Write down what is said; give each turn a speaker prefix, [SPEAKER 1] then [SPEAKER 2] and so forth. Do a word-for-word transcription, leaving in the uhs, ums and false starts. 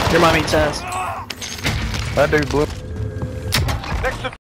[SPEAKER 1] Your mommy test.
[SPEAKER 2] That dude blew.
[SPEAKER 3] Next to